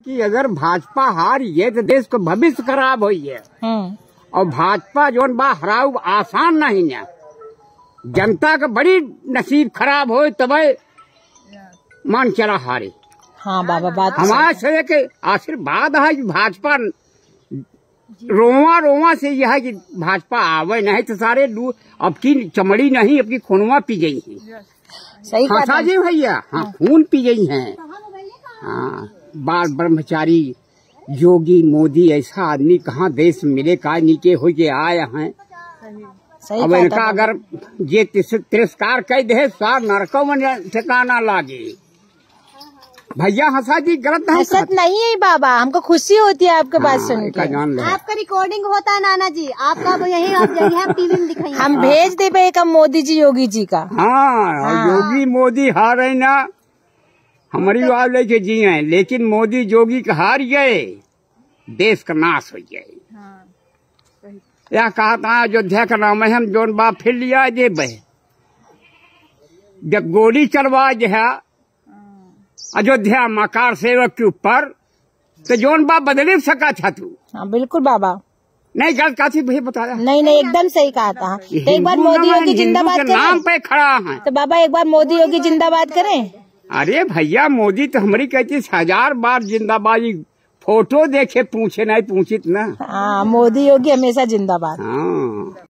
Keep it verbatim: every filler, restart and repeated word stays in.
कि अगर भाजपा हारी है तो देश को भविष्य खराब हुई है। और भाजपा जो बा हराऊ आसान नहीं है। जनता का बड़ी नसीब खराब हो तब मान चला हारे। हाँ बाबा बात हमारे से के आशीर्वाद है कि भाजपा रोवा रोवा से यह कि भाजपा आवे नहीं तो सारे लू अब की चमड़ी नहीं अब की खूनवा पी गई है। सही हाँ जी भैया, हाँ खून पी गई है। हाँ बाल ब्रह्मचारी योगी मोदी ऐसा आदमी कहाँ देश मिले का नीचे हो के आए हैं। अब इनका अगर ये तिरस्कार कर दे सार नरकों में ठिकाना लागे। भैया हंसा जी गलत नहीं हंसत नहीं है बाबा, हमको खुशी होती है आपके बात सुन के। आपका रिकॉर्डिंग होता है नाना जी, आपका यही आप यही हम टीवी में दिखाएंगे। हम भेज दे एक मोदी जी योगी जी का। हाँ, हाँ। योगी मोदी हार रहे ना हमारी बात लेके जी है, लेकिन मोदी योगी का हार गए देश का नाश हो गए। यह कहा था अयोध्या का नाम है हम जोन बाप फिर लिया जे बह जब गोली चलवा जो है अयोध्या मकार सेवक के ऊपर तो जोन बाप बदले सका था तू। हाँ बिल्कुल बाबा, नहीं गलत काफी भैया बताया। नहीं नहीं एकदम सही कहा था। तो एक बार मोदी योगी जिंदाबाद करें। नाम पे खड़ा है तो बाबा एक बार मोदी योगी जिंदाबाद करें। अरे भैया मोदी तो हमारी कहती हजार बार जिंदाबादी फोटो देखे पूछे नहीं पूछित ना। हाँ मोदी योगी हमेशा जिंदाबाद। हाँ।